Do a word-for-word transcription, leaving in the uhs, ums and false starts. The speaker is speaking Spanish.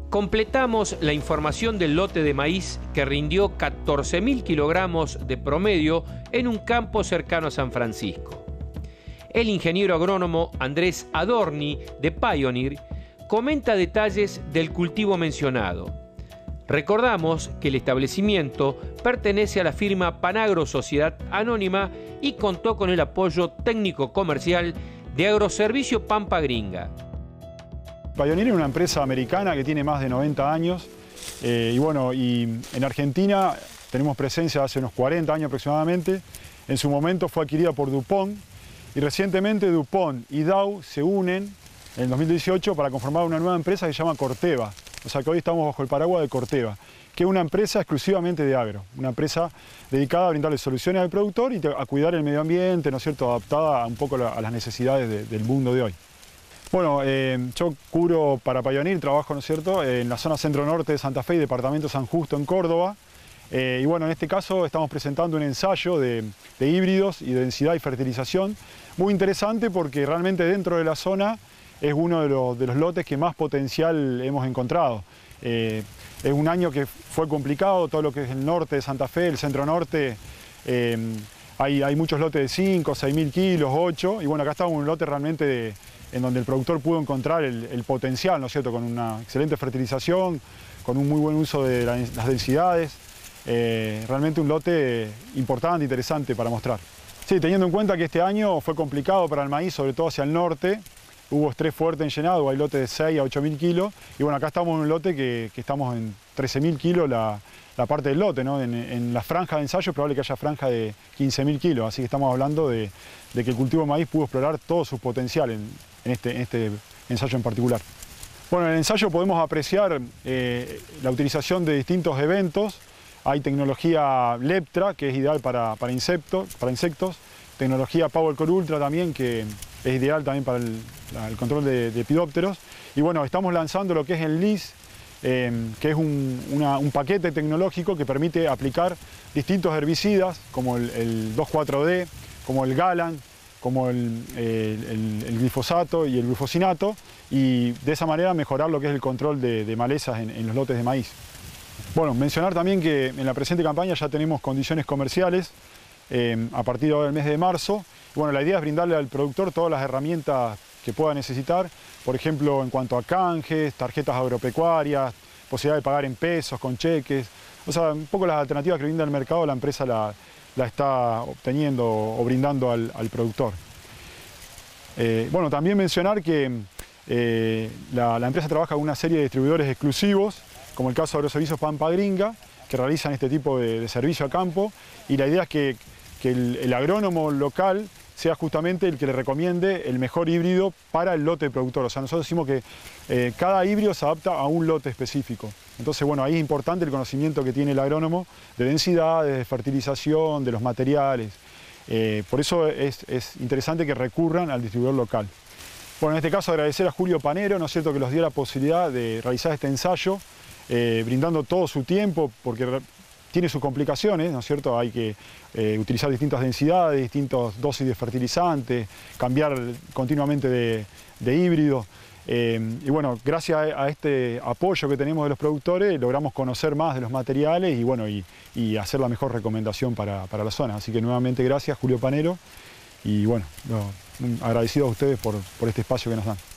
Completamos la información del lote de maíz que rindió catorce mil kilogramos de promedio en un campo cercano a San Francisco. El ingeniero agrónomo Andrés Adorni, de Pioneer, comenta detalles del cultivo mencionado. Recordamos que el establecimiento pertenece a la firma Panagro Sociedad Anónima y contó con el apoyo técnico-comercial de Agroservicio Pampa Gringa. Pioneer es una empresa americana que tiene más de noventa años eh, y bueno, y en Argentina tenemos presencia hace unos cuarenta años aproximadamente. En su momento fue adquirida por DuPont y recientemente DuPont y Dow se unen en el dos mil dieciocho para conformar una nueva empresa que se llama Corteva. O sea que hoy estamos bajo el paraguas de Corteva, que es una empresa exclusivamente de agro, una empresa dedicada a brindarle soluciones al productor y a cuidar el medio ambiente, ¿no es cierto?, adaptada un poco a las necesidades de, del mundo de hoy. Bueno, eh, yo cubro para Pioneer, trabajo, ¿no es cierto?, en la zona centro-norte de Santa Fe y departamento San Justo en Córdoba. Eh, y bueno, en este caso estamos presentando un ensayo de, de híbridos y de densidad y fertilización muy interesante porque realmente dentro de la zona es uno de los, de los lotes que más potencial hemos encontrado. Eh, es un año que fue complicado, todo lo que es el norte de Santa Fe, el centro-norte, eh, hay, hay muchos lotes de cinco, seis mil kilos, ocho, y bueno, acá estamos en un lote realmente de, en donde el productor pudo encontrar el, el potencial, ¿no es cierto?, con una excelente fertilización, con un muy buen uso de la, las densidades, eh, realmente un lote importante, interesante para mostrar. Sí, teniendo en cuenta que este año fue complicado para el maíz, sobre todo hacia el norte, hubo estrés fuerte en llenado, hay lotes de seis a ocho mil kilos, y bueno, acá estamos en un lote que, que estamos en trece mil kilos la, la parte del lote, ¿no? En, en la franja de ensayo es probable que haya franja de quince mil kilos, así que estamos hablando de, de que el cultivo de maíz pudo explorar todo su potencial en, en, este, en este ensayo en particular. Bueno, en el ensayo podemos apreciar eh, la utilización de distintos eventos. Hay tecnología Leptra, que es ideal para, para, insectos, para insectos, tecnología PowerCore Ultra también, que es ideal también para el, el control de, de epidópteros. Y bueno, estamos lanzando lo que es el L I S, eh, que es un, una, un paquete tecnológico que permite aplicar distintos herbicidas, como el, el dos cuatro D, como el Galan, como el, el, el, el glifosato y el glufosinato, y de esa manera mejorar lo que es el control de, de malezas en, en los lotes de maíz. Bueno, mencionar también que en la presente campaña ya tenemos condiciones comerciales eh, a partir del mes de marzo. Bueno, la idea es brindarle al productor todas las herramientas que pueda necesitar, por ejemplo, en cuanto a canjes, tarjetas agropecuarias, posibilidad de pagar en pesos, con cheques. O sea, un poco las alternativas que brinda el mercado, la empresa la, la está obteniendo o brindando al, al productor. Eh, bueno, también mencionar que eh, la, la empresa trabaja con una serie de distribuidores exclusivos, como el caso de Agroservicios Pampa Gringa, que realizan este tipo de, de servicio a campo, y la idea es que, que el, el agrónomo local sea justamente el que le recomiende el mejor híbrido para el lote productor. O sea, nosotros decimos que eh, cada híbrido se adapta a un lote específico. Entonces, bueno, ahí es importante el conocimiento que tiene el agrónomo de densidades, de fertilización, de los materiales. Eh, por eso es, es interesante que recurran al distribuidor local. Bueno, en este caso agradecer a Julio Panero, ¿no es cierto?, que nos dio la posibilidad de realizar este ensayo, eh, brindando todo su tiempo, porque tiene sus complicaciones, ¿no es cierto? Hay que eh, utilizar distintas densidades, distintas dosis de fertilizantes, cambiar continuamente de, de híbrido. Eh, y bueno, gracias a, a este apoyo que tenemos de los productores, logramos conocer más de los materiales y, bueno, y, y hacer la mejor recomendación para, para la zona. Así que nuevamente gracias, Julio Panero, y bueno, no, agradecido a ustedes por, por este espacio que nos dan.